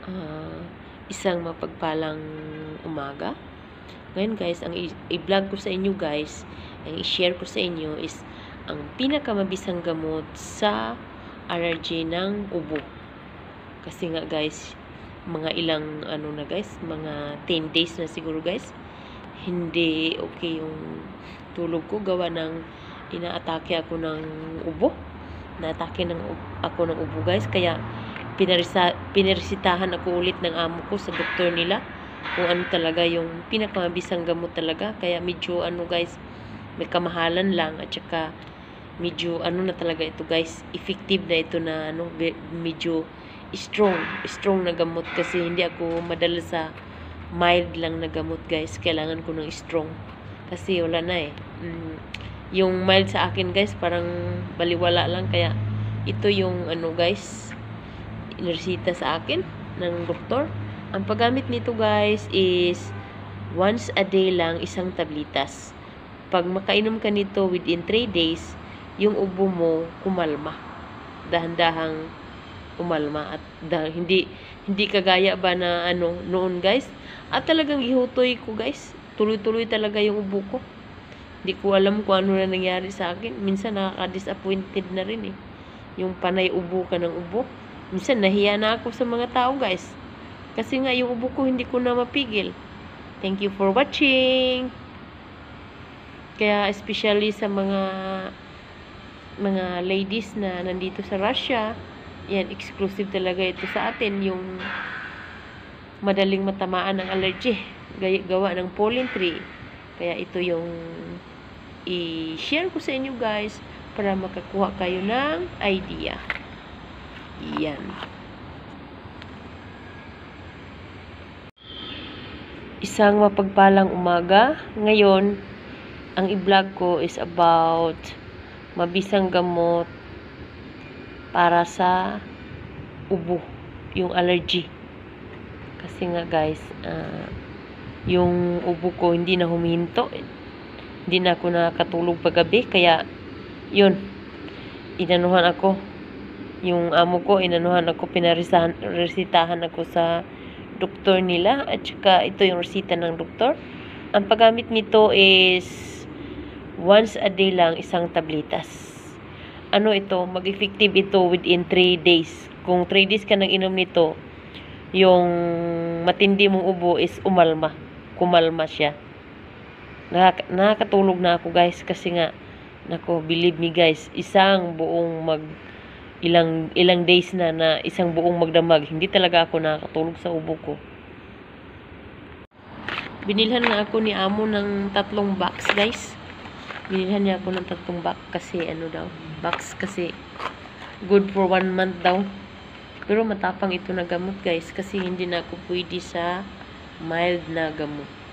Ah, isang mapagpalang umaga. Ngayon guys, ang i-vlog ko sa inyo guys, ang i-share ko sa inyo is ang pinakamabisang gamot sa allergy ng ubo. Kasi nga guys, mga ilang na guys, mga 10 days na siguro guys, hindi okay yung tulog ko gawa ng inaatake ako ng ubo. Naatake ako ng ubo guys, kaya pinaresitahan ako ulit ng amo ko sa doktor nila kung ano talaga yung pinakamabisang gamot talaga. Kaya medyo guys, may kamahalan lang at saka medyo na talaga ito guys, effective na ito na medyo strong na gamot, kasi hindi ako madala sa mild lang na gamot guys. Kailangan ko ng strong kasi wala na yung mild sa akin guys parang baliwala lang, kaya ito yung guys iniresita sa akin ng doktor. Ang paggamit nito guys is once a day lang, isang tablitas. Pag makainom ka nito within 3 days, yung ubo mo kumalma. Dahan-dahang umalma at hindi kagaya ba na noon guys. At talagang ihutoy ko guys. Tuloy-tuloy talaga yung ubo ko. Hindi ko alam kung ano na nangyari sa akin. Minsan nakaka-disappointed na rin yung panay ubo ka ng ubo. Minsan nahiya na ako sa mga tao guys. Kasi nga yung ubo ko hindi ko na mapigil. Thank you for watching. Kaya especially sa mga ladies na nandito sa Russia, yan, exclusive talaga ito sa atin, yung madaling matamaan ng allergy gawa ng pollen tree. Kaya ito yung i-share ko sa inyo guys para makakuha kayo ng idea. Yan. Isang mapagpalang umaga. Ngayon, ang i-vlog ko is about mabisang gamot para sa ubo, yung allergy. Kasi nga guys, yung ubo ko hindi na humihinto. Hindi na ako nakatulog paggabi, kaya yun, inanuhan ako. Yung amo ko, pinaresitahan ako sa doktor nila, at saka ito yung resita ng doktor. Ang paggamit nito is once a day lang, isang tablitas. Ito, mag-effective ito within 3 days. Kung 3 days ka nang inom nito, yung matindi mong ubo is kumalma siya. Nakakatulog na ako guys, kasi nga believe me guys, isang buong ilang days na isang buong magdamag, hindi talaga ako nakakatulog sa ubo ko. Binilhan na ako ni amo ng 3 box guys. Binilhan niya ako ng 3 box kasi box kasi good for 1 month daw. Pero matapang ito na gamot guys, kasi hindi na ako pwede sa mild na gamot.